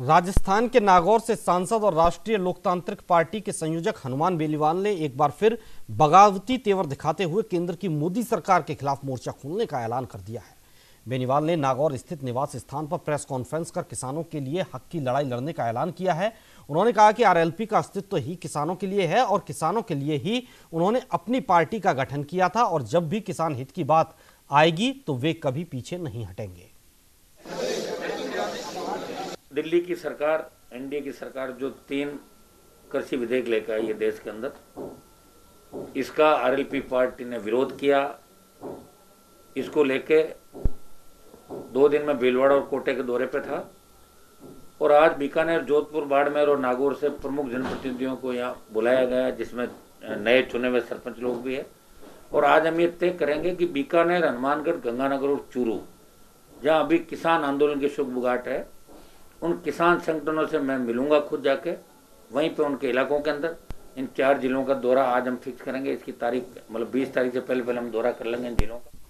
राजस्थान के नागौर से सांसद और राष्ट्रीय लोकतांत्रिक पार्टी के संयोजक हनुमान बेनीवाल ने एक बार फिर बगावती तेवर दिखाते हुए केंद्र की मोदी सरकार के खिलाफ मोर्चा खोलने का ऐलान कर दिया है। बेनीवाल ने नागौर स्थित निवास स्थान पर प्रेस कॉन्फ्रेंस कर किसानों के लिए हक की लड़ाई लड़ने का ऐलान किया है। उन्होंने कहा कि आरएलपी का अस्तित्व ही किसानों के लिए है और किसानों के लिए ही उन्होंने अपनी पार्टी का गठन किया था और जब भी किसान हित की बात आएगी तो वे कभी पीछे नहीं हटेंगे। दिल्ली की सरकार, एनडीए की सरकार जो 3 कृषि विधेयक लेकर आई है देश के अंदर, इसका आरएलपी पार्टी ने विरोध किया। इसको लेके 2 दिन में भीलवाड़ा और कोटे के दौरे पे था और आज बीकानेर, जोधपुर, बाड़मेर और नागौर से प्रमुख जनप्रतिनिधियों को यहाँ बुलाया गया, जिसमें नए चुने हुए सरपंच लोग भी है। और आज हम ये तय करेंगे कि बीकानेर, हनुमानगढ़, गंगानगर और चूरू, जहाँ अभी किसान आंदोलन की शुगबुगाहट है, उन किसान संगठनों से मैं मिलूंगा खुद जाके, वहीं पे उनके इलाकों के अंदर। इन 4 जिलों का दौरा आज हम फिक्स करेंगे। इसकी तारीख मतलब 20 तारीख से पहले हम दौरा कर लेंगे इन जिलों का।